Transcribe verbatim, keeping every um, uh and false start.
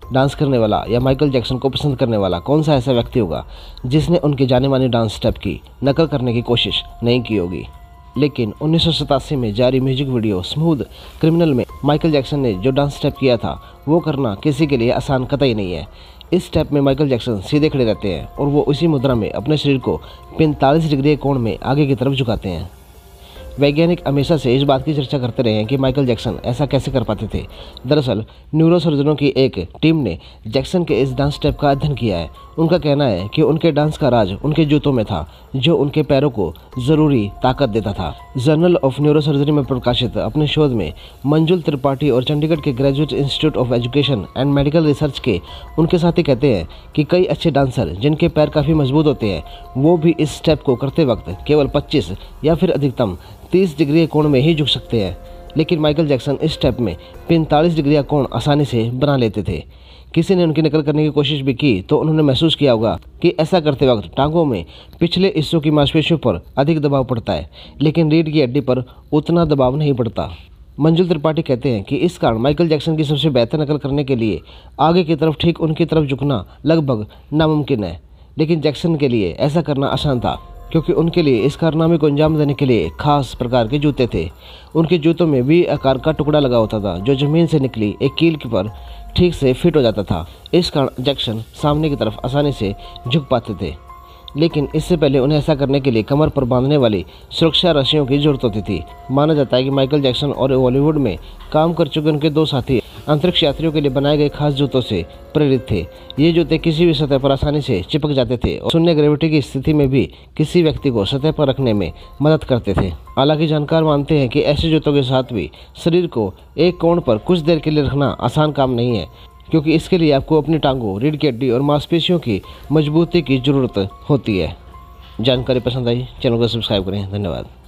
Dance करने वाला या माइकल जैक्सन को पसंद करने वाला कौन सा ऐसा व्यक्ति होगा जिसने उनके जाने माने डांस स्टेप की नकल करने की कोशिश नहीं की होगी। लेकिन उन्नीस सौ सतासी में जारी म्यूजिक वीडियो स्मूथ क्रिमिनल में माइकल जैक्सन ने जो डांस स्टेप किया था वो करना किसी के लिए आसान कतई नहीं है। इस स्टेप में माइकल जैक्सन सीधे खड़े रहते हैं और वो उसी मुद्रा में अपने शरीर को पैंतालीस डिग्री कोण में आगे की तरफ झुकाते हैं। वैज्ञानिक हमेशा से इस बात की चर्चा करते रहे हैं कि माइकल जैक्सन ऐसा कैसे कर पाते थे। दरअसल न्यूरोसर्जनों की एक टीम ने जैक्सन के इस डांस स्टेप का अध्ययन किया है। उनका कहना है कि उनके डांस का राज उनके जूतों में था, जो उनके पैरों को ज़रूरी ताकत देता था। जर्नल ऑफ न्यूरोसर्जरी में प्रकाशित अपने शोध में मंजुल त्रिपाठी और चंडीगढ़ के graduate institute of education and medical research के उनके साथी कहते हैं कि कई अच्छे डांसर जिनके पैर काफ़ी मजबूत होते हैं वो भी इस स्टेप को करते वक्त केवल पच्चीस या फिर अधिकतम तीस डिग्री कोण में ही झुक सकते हैं। लेकिन माइकल जैक्सन इस स्टेप में पैंतालीस डिग्री कोण आसानी से बना लेते थे। किसी ने उनकी नकल करने की कोशिश भी की तो उन्होंने महसूस किया होगा कि ऐसा करते वक्त टांगों में पिछले हिस्सों की मांसपेशियों पर अधिक दबाव पड़ता है, लेकिन रीढ़ की हड्डी पर उतना दबाव नहीं पड़ता। मंजुल त्रिपाठी कहते हैं कि इस कारण माइकल जैक्सन की सबसे बेहतर नकल करने के लिए आगे की तरफ ठीक उनकी तरफ झुकना लगभग नामुमकिन है। लेकिन जैक्सन के लिए ऐसा करना आसान था क्योंकि उनके लिए इस कारनामे को अंजाम देने के लिए खास प्रकार के जूते थे। उनके जूतों में वी आकार का टुकड़ा लगा होता था जो जमीन से निकली एक कील पर ठीक से फिट हो जाता था। इस कारण जैक्सन सामने की तरफ आसानी से झुक पाते थे। लेकिन इससे पहले उन्हें ऐसा करने के लिए कमर पर बांधने वाली सुरक्षा रस्सियों की जरूरत होती थी। माना जाता है कि माइकल जैक्सन और बॉलीवुड में काम कर चुके उनके दो साथी अंतरिक्ष यात्रियों के लिए बनाए गए खास जूतों से प्रेरित थे। ये जूते किसी भी सतह पर आसानी से चिपक जाते थे और शून्य ग्रेविटी की स्थिति में भी किसी व्यक्ति को सतह पर रखने में मदद करते थे। हालांकि जानकार मानते हैं कि ऐसे जूतों के साथ भी शरीर को एक कोण पर कुछ देर के लिए रखना आसान काम नहीं है, क्योंकि इसके लिए आपको अपनी टांगों, रीढ़ की हड्डी और मांसपेशियों की मजबूती की जरूरत होती है। जानकारी पसंद आई चैनल को सब्सक्राइब करें। धन्यवाद।